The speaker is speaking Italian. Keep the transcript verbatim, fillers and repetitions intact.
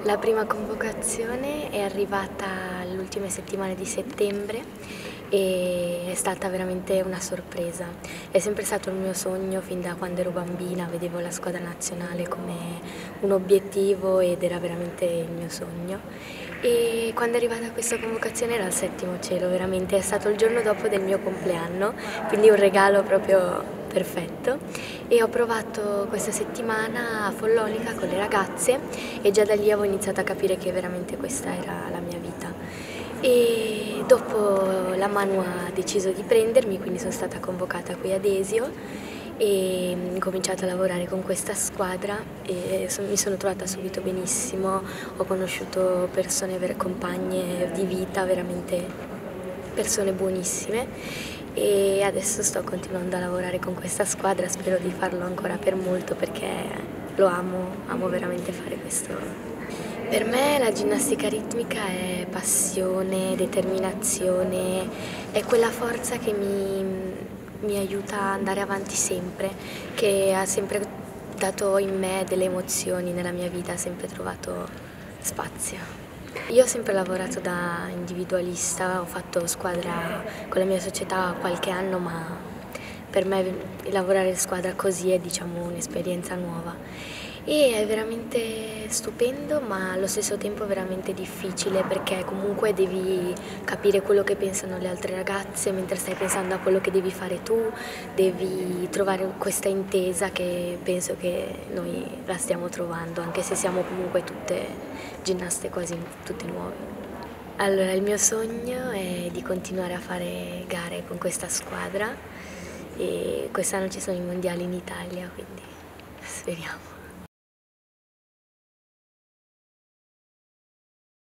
La prima convocazione è arrivata alle ultime settimane di settembre e è stata veramente una sorpresa. È sempre stato il mio sogno fin da quando ero bambina, vedevo la squadra nazionale come un obiettivo ed era veramente il mio sogno. E quando è arrivata questa convocazione era al settimo cielo, veramente è stato il giorno dopo del mio compleanno, quindi un regalo proprio perfetto, e ho provato questa settimana a Follonica con le ragazze e già da lì avevo iniziato a capire che veramente questa era la mia vita. E dopo la Manu ha deciso di prendermi, quindi sono stata convocata qui ad Esio e ho cominciato a lavorare con questa squadra e mi sono trovata subito benissimo, ho conosciuto persone, vere compagne di vita, veramente persone buonissime, e adesso sto continuando a lavorare con questa squadra, spero di farlo ancora per molto perché lo amo, amo veramente fare questo. Per me la ginnastica ritmica è passione, determinazione, è quella forza che mi, mi aiuta ad andare avanti sempre, che ha sempre dato in me delle emozioni nella mia vita, ha sempre trovato spazio. Io ho sempre lavorato da individualista, ho fatto squadra con la mia società qualche anno, ma per me lavorare in squadra così è, diciamo, un'esperienza nuova. E è veramente stupendo, ma allo stesso tempo veramente difficile, perché comunque devi capire quello che pensano le altre ragazze mentre stai pensando a quello che devi fare tu, devi trovare questa intesa che penso che noi la stiamo trovando, anche se siamo comunque tutte ginnaste quasi tutte nuove. Allora, il mio sogno è di continuare a fare gare con questa squadra e quest'anno ci sono i mondiali in Italia, quindi speriamo.